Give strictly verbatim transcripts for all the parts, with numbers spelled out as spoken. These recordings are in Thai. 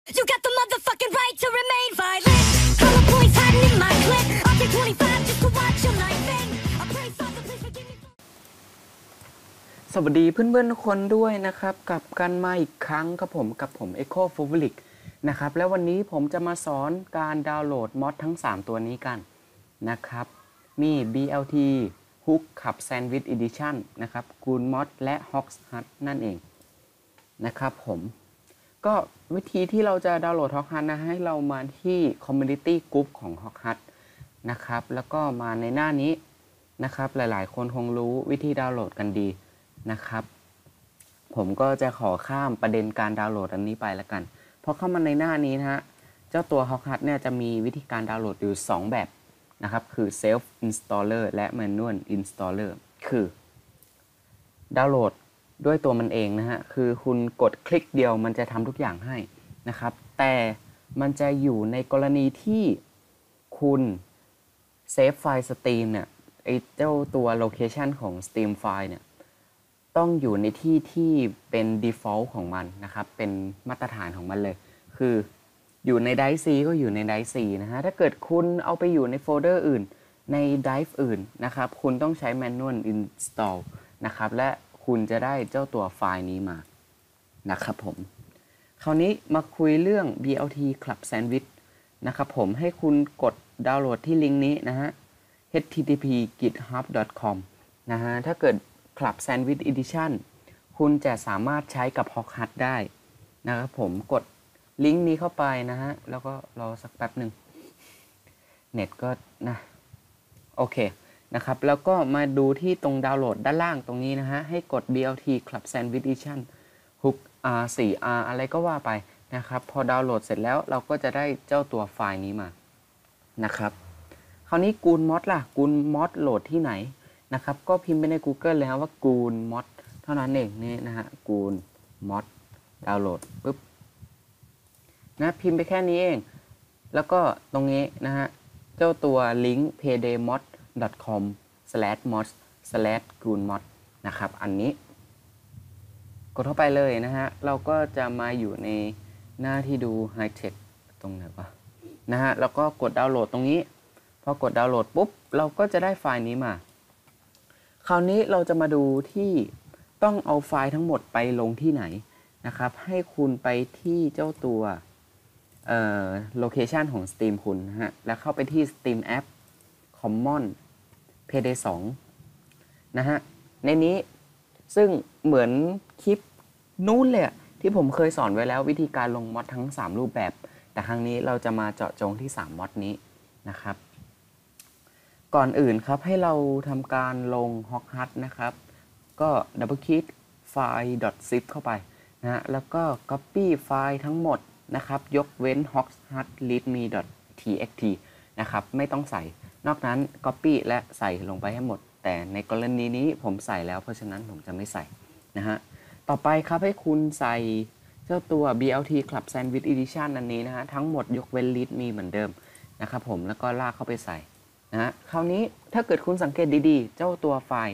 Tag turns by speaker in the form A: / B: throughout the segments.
A: You got the motherfucking right to remain violent. Color points hiding in my clip. I'll take twenty-five just to watch your life end. I pray Father, please forgive me.
B: สวัสดีเพื่อนๆทุกคนด้วยนะครับกลับกันมาอีกครั้งกับผมกับผม Echo f a v o r i t นะครับแล้ววันนี้ผมจะมาสอนการดาวน์โหลดมอดทั้งสามตัวนี้กันนะครับมี บี แอล ที Hook ขับ Sandwich Edition นะครับ Goon Mod และ Hawk Hut นั่นเองนะครับผมก็วิธีที่เราจะดาวน์โหลด Hawk Hut นะให้เรามาที่ Community Group ของ Hawk Hut นะครับแล้วก็มาในหน้านี้นะครับหลายๆคนคงรู้วิธีดาวน์โหลดกันดีนะครับผมก็จะขอข้ามประเด็นการดาวน์โหลดอันนี้ไปแล้วกันพอเข้ามาในหน้านี้นะฮะเจ้าตัว Hawk Hut เนี่ยจะมีวิธีการดาวน์โหลดอยู่สองแบบนะครับคือ Self Installer และ Manual Installer คือดาวน์โหลดด้วยตัวมันเองนะฮะคือคุณกดคลิกเดียวมันจะทำทุกอย่างให้นะครับแต่มันจะอยู่ในกรณีที่คุณเซฟไฟล์ Steam เนี่ยไอ้เจ้าตัว location ของ Steam ไฟล์เนี่ยต้องอยู่ในที่ที่เป็น default ของมันนะครับเป็นมาตรฐานของมันเลยคืออยู่ใน Drive C ก็อยู่ใน Drive C นะฮะถ้าเกิดคุณเอาไปอยู่ในโฟลเดอร์อื่นใน Drive อื่นนะครับคุณต้องใช้ Manual Install นะครับและคุณจะได้เจ้าตัวไฟล์นี้มานะครับผมคราวนี้มาคุยเรื่อง บี แอล ที Club Sandwich นะครับผมให้คุณกดดาวน์โหลดที่ลิงก์นี้นะฮะ เอช ที ที พี กิทฮับ ดอท คอม นะฮะถ้าเกิด Club Sandwich Edition คุณจะสามารถใช้กับ Hawk Hut ได้นะครับผมกดลิงก์นี้เข้าไปนะฮะแล้วก็รอสักแป๊บหนึ่งเน็ตก็นะโอเคนะครับแล้วก็มาดูที่ตรงดาวน์โหลดด้านล่างตรงนี้นะฮะให้กด บี แอล ที Club Sandwich Edition Hook อาร์ โฟร์ อาร์ อะไรก็ว่าไปนะครับพอดาวน์โหลดเสร็จแล้วเราก็จะได้เจ้าตัวไฟล์นี้มานะครับคราวนี้ Goon Mod ล่ะ Goon Mod โหลดที่ไหนนะครับก็พิมพ์ไปใน Google เลยครับว่า Goon Mod เท่านั้นเองนี่นะฮะ Goon Mod ดาวน์โหลดปุ๊บนะพิมพ์ไปแค่นี้เองแล้วก็ตรงนี้นะฮะเจ้าตัวลิงก์ paydaymodดอท คอม สแลช มอด สแลช กูน มอด นะครับอันนี้กดเข้าไปเลยนะฮะเราก็จะมาอยู่ในหน้าที่ดู High Tech ตรงไหนวะนะฮะแล้วก็กดดาวน์โหลดตรงนี้พอกดดาวน์โหลดปุ๊บเราก็จะได้ไฟล์นี้มาคราวนี้เราจะมาดูที่ต้องเอาไฟล์ทั้งหมดไปลงที่ไหนนะครับให้คุณไปที่เจ้าตัวเอ่อ location ของ Steam คุณนะฮะแล้วเข้าไปที่ Steam App Common Payday สองนะฮะในนี้ซึ่งเหมือนคลิปนู้นเลยที่ผมเคยสอนไว้แล้ววิธีการลงมอดทั้งสามรูปแบบแต่ครั้งนี้เราจะมาเจาะจงที่สามมอดนี้นะครับก่อนอื่นครับให้เราทำการลง Hawk Hut นะครับก็ดับเบิลคลิกไฟล์ .zip เข้าไปนะฮะแล้วก็ copy ไฟล์ทั้งหมดนะครับยกเว้น hawk hut readme.txt นะครับไม่ต้องใส่นอกนั้น copy และใส่ลงไปให้หมดแต่ในกรณีนี้ผมใส่แล้วเพราะฉะนั้นผมจะไม่ใส่นะฮะต่อไปครับให้คุณใส่เจ้าตัว บี แอล ที Club Sandwich Edition อันนี้นะฮะทั้งหมดยกเว้น readme เหมือนเดิมนะครับผมแล้วก็ลากเข้าไปใส่นะฮะคราวนี้ถ้าเกิดคุณสังเกตดีๆเจ้าตัวไฟล์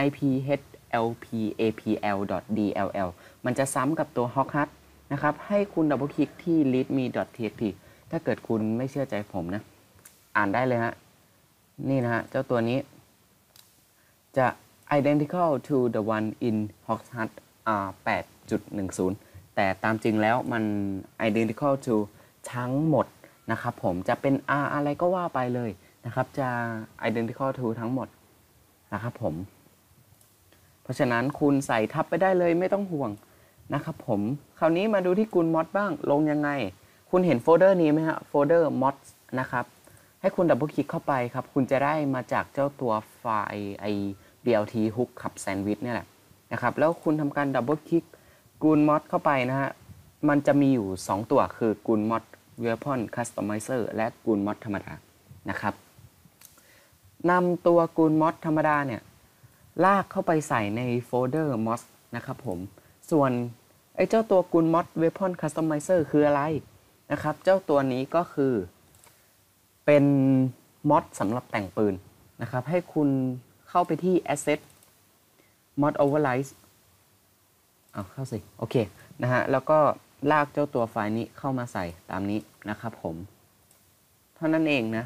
B: iphplapl.dll มันจะซ้ำกับตัว Hawk Hut นะครับให้คุณดับเบิลคลิกที่ readme.txt ถ้าเกิดคุณไม่เชื่อใจผมนะอ่านได้เลยฮะนี่นะฮะเจ้าตัวนี้จะ identical to the one in Hawk Hut อาร์ แปดจุดหนึ่งศูนย์ แต่ตามจริงแล้วมัน identical to ทั้งหมดนะครับผมจะเป็น R อะไรก็ว่าไปเลยนะครับจะ identical to ทั้งหมดนะครับผมเพราะฉะนั้นคุณใส่ทับไปได้เลยไม่ต้องห่วงนะครับผมคราวนี้มาดูที่ Goon Mod บ้างลงยังไงคุณเห็นโฟลเดอร์นี้ไหมฮะโฟลเดอร์ mods นะครับให้คุณดับเบิลคลิกเข้าไปครับคุณจะได้มาจากเจ้าตัวไฟล์ไอ บี แอล ที Hook ขับ Sandwich เนี่ยแหละนะครับแล้วคุณทำการดับเบิลคลิก Goon Mod เข้าไปนะฮะมันจะมีอยู่สองตัวคือ Goon Mod Weapon Customizer และ Goon Mod ธรรมดานะครับนำตัว Goon Mod ธรรมดาเนี่ยลากเข้าไปใส่ในโฟลเดอร์ mods นะครับผมส่วนไอ้เจ้าตัว Goon Mod Weapon Customizer คืออะไรนะครับเจ้าตัวนี้ก็คือเป็นมอดสำหรับแต่งปืนนะครับให้คุณเข้าไปที่ Asset Mod Override เอาเข้าสิโอเคนะฮะแล้วก็ลากเจ้าตัวไฟล์นี้เข้ามาใส่ตามนี้นะครับผมเท่านั้นเองนะ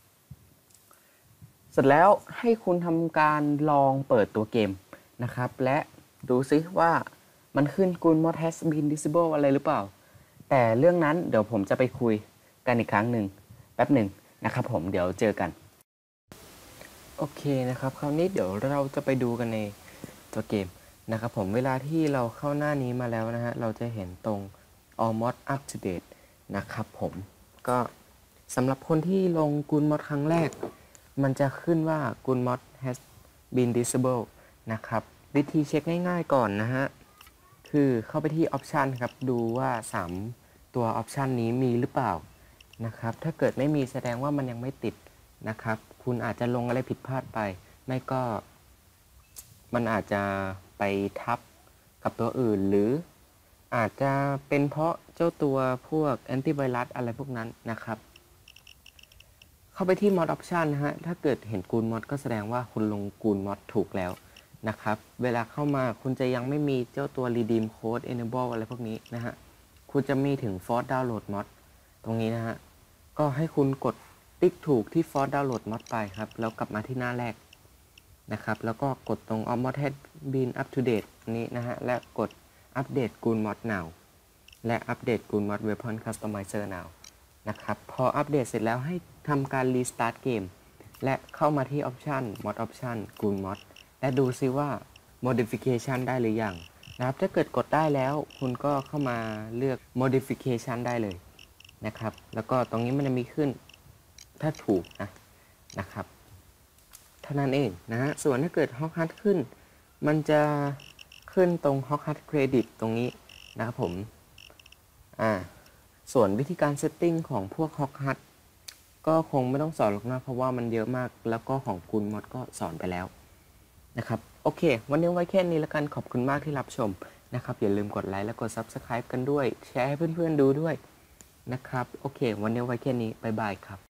B: เสร็จแล้วให้คุณทำการลองเปิดตัวเกมนะครับและดูซิว่ามันขึ้น Good Mod has been disabled อะไรหรือเปล่าแต่เรื่องนั้นเดี๋ยวผมจะไปคุยกันอีกครั้งหนึ่งแป๊บหนึ่งนะครับผมเดี๋ยวเจอกันโอเคนะครับคราวนี้เดี๋ยวเราจะไปดูกันในตัวเกมนะครับผมเวลาที่เราเข้าหน้านี้มาแล้วนะฮะเราจะเห็นตรง All Mod Up to Date นะครับผมก็สำหรับคนที่ลง Good Mod ครั้งแรกมันจะขึ้นว่า Good Mod has been disabled นะครับวิธีเช็คง่ายๆก่อนนะฮะคือเข้าไปที่ Option ครับดูว่าสามตัว Option นี้มีหรือเปล่านะครับถ้าเกิดไม่มีแสดงว่ามันยังไม่ติดนะครับคุณอาจจะลงอะไรผิดพลาดไปไม่ก็มันอาจจะไปทับกับตัวอื่นหรืออาจจะเป็นเพราะเจ้าตัวพวกแอนตี้ไวรัสอะไรพวกนั้นนะครับเข้าไปที่ Mod Option นะฮะถ้าเกิดเห็น Good Mod ก็แสดงว่าคุณลง Good Mod ถูกแล้วนะครับเวลาเข้ามาคุณจะยังไม่มีเจ้าตัว Redeem Code Enable อะไรพวกนี้นะฮะคุณจะมีถึง Force Download Mod ตรงนี้นะฮะก็ให้คุณกดติ๊กถูกที่ Force Download Mod ไปครับแล้วกลับมาที่หน้าแรกนะครับแล้วก็กดตรง All Mod has been up to date นี้นะฮะและกดอัปเดต Good Mod now และอัปเดต Good Mod Weapon Customizer now นะครับพออัปเดตเสร็จแล้วให้ทำการ Restart เกมและเข้ามาที่ Option Mod Option Good Mod และดูซิว่า Modification ได้หรือยังนะครับถ้าเกิดกดได้แล้วคุณก็เข้ามาเลือก Modification ได้เลยนะครับแล้วก็ตรงนี้มันจะมีขึ้นถ้าถูกนะนะครับเท่านั้นเองนะฮะส่วนถ้าเกิด Hawk Hunt ขึ้นมันจะขึ้นตรง Hawk Hunt Credit ตรงนี้นะครับผมอ่าส่วนวิธีการ Setting ของพวก Hawk Hunt ก็คงไม่ต้องสอนหรอกนะเพราะว่ามันเยอะมากแล้วก็ของคุณ Mod ก็สอนไปแล้วนะครับโอเควันนี้ไว้แค่นี้แล้วกันขอบคุณมากที่รับชมนะครับอย่าลืมกดไลค์และกด Subscribe กันด้วยแชร์ให้เพื่อนๆดูด้วยนะครับโอเควันนี้ไว้แค่นี้บ๊ายบายครับ